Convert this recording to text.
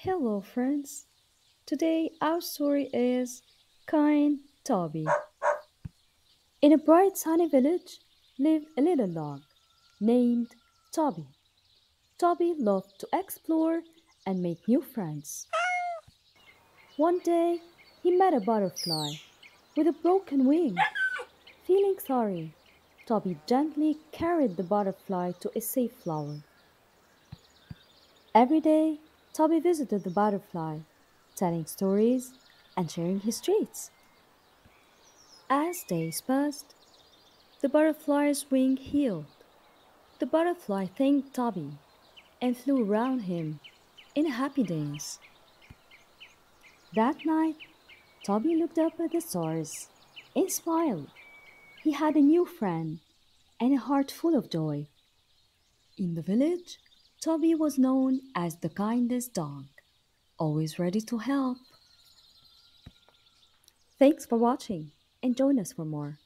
Hello, friends. Today our story is Kind Toby. In a bright sunny village lived a little dog named Toby. Toby loved to explore and make new friends. One day he met a butterfly with a broken wing. Feeling sorry, Toby gently carried the butterfly to a safe flower. Every day, Toby visited the butterfly, telling stories and sharing his treats. As days passed, the butterfly's wing healed. The butterfly thanked Toby and flew around him in a happy dance. That night, Toby looked up at the stars and smiled. He had a new friend and a heart full of joy. In the village, Toby was known as the kindest dog, always ready to help. Thanks for watching and join us for more.